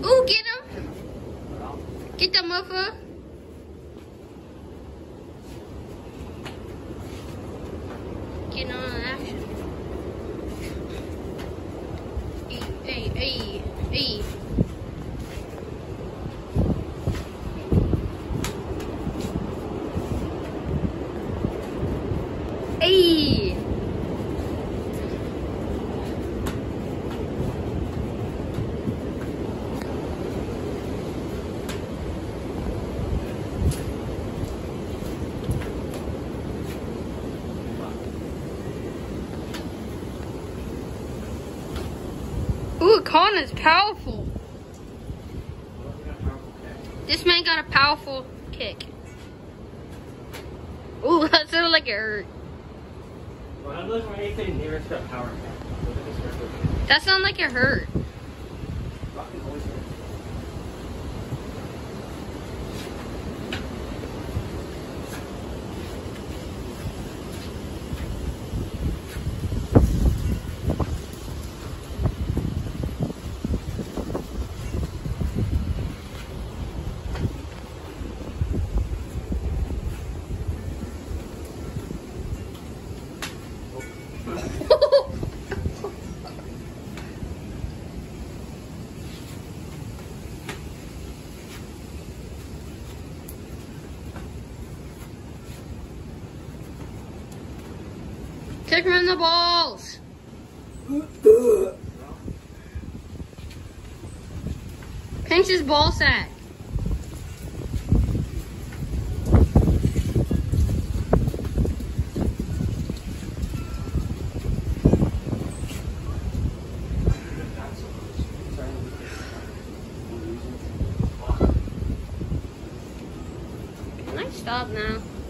Ooh, get him. Get the mother. Getting on action. Hey. Hey. Ooh, Colin is powerful. This man got a powerful kick. Ooh, that sounded like it hurt. Well, I'm looking for anything near to a power attack. That sounded like it hurt. Rocket always hurts. Kick him in the balls. Pinch his ball sack. Can I stop now?